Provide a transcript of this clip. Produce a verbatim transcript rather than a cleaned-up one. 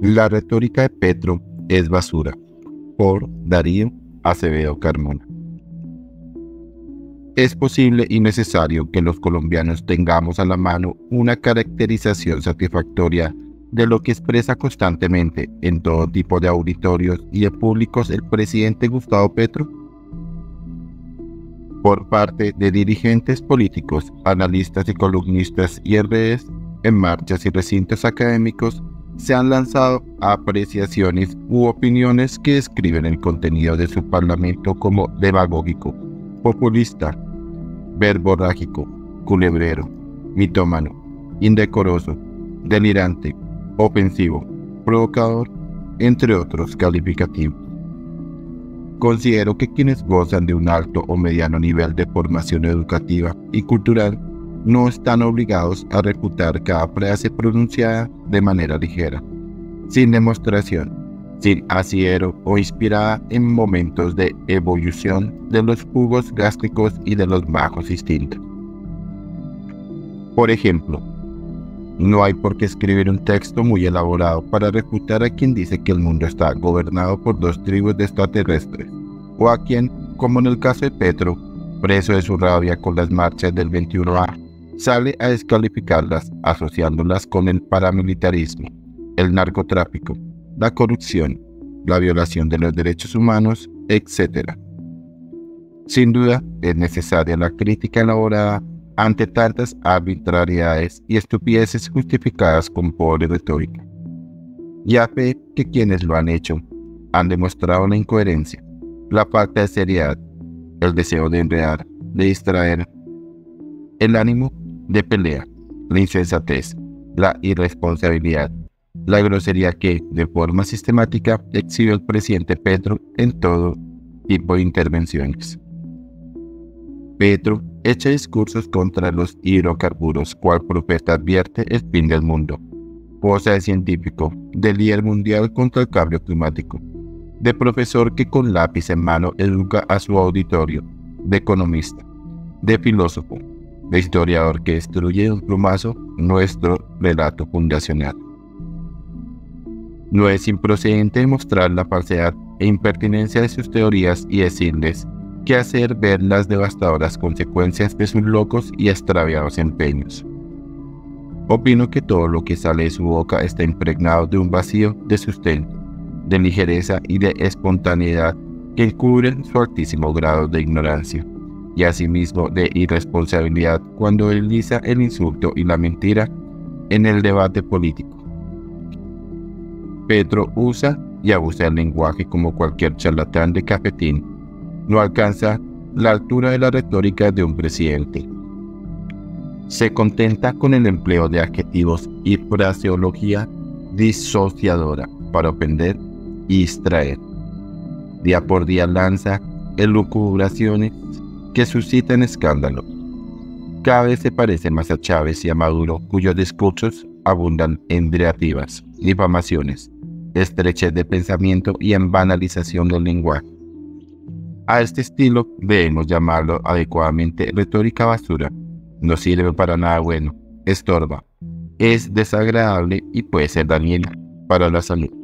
La retórica de Petro es basura, por Darío Acevedo Carmona. Es posible y necesario que los colombianos tengamos a la mano una caracterización satisfactoria de lo que expresa constantemente en todo tipo de auditorios y de públicos el presidente Gustavo Petro. Por parte de dirigentes políticos, analistas y columnistas y en redes, en marchas y recintos académicos, se han lanzado apreciaciones u opiniones que describen el contenido de su parlamento como demagógico, populista, verborrágico, culebrero, mitómano, indecoroso, delirante, ofensivo, provocador, entre otros calificativos. Considero que quienes gozan de un alto o mediano nivel de formación educativa y cultural no están obligados a refutar cada frase pronunciada de manera ligera, sin demostración, sin asidero o inspirada en momentos de evolución de los jugos gástricos y de los bajos instintos. Por ejemplo, no hay por qué escribir un texto muy elaborado para refutar a quien dice que el mundo está gobernado por dos tribus de extraterrestres, o a quien, como en el caso de Petro, preso de su rabia con las marchas del veintiuno A, sale a descalificarlas asociándolas con el paramilitarismo, el narcotráfico, la corrupción, la violación de los derechos humanos, etcétera. Sin duda, es necesaria la crítica elaborada ante tantas arbitrariedades y estupideces justificadas con pobre retórica. Y a fe que quienes lo han hecho han demostrado la incoherencia, la falta de seriedad, el deseo de enredar, de distraer, el ánimo de pelea, la insensatez, la irresponsabilidad, la grosería que, de forma sistemática, exhibe el presidente Petro en todo tipo de intervenciones. Petro echa discursos contra los hidrocarburos, cual profeta advierte el fin del mundo, posa de científico, de líder mundial contra el cambio climático, de profesor que con lápiz en mano educa a su auditorio, de economista, de filósofo, de historiador que destruye de un plumazo nuestro relato fundacional. No es improcedente demostrar la falsedad e impertinencia de sus teorías y decirles que hacer ver las devastadoras consecuencias de sus locos y extraviados empeños. Opino que todo lo que sale de su boca está impregnado de un vacío de sustento, de ligereza y de espontaneidad que encubren su altísimo grado de ignorancia, y asimismo de irresponsabilidad cuando desliza el insulto y la mentira en el debate político. Petro usa y abusa del lenguaje como cualquier charlatán de cafetín. No alcanza la altura de la retórica de un presidente. Se contenta con el empleo de adjetivos y fraseología disociadora para ofender y distraer. Día por día lanza elucubraciones que suscitan escándalo. Cada vez se parece más a Chávez y a Maduro, cuyos discursos abundan en diatribas, difamaciones, estrechez de pensamiento y en banalización del lenguaje. A este estilo debemos llamarlo adecuadamente retórica basura. No sirve para nada bueno, estorba, es desagradable y puede ser dañina para la salud.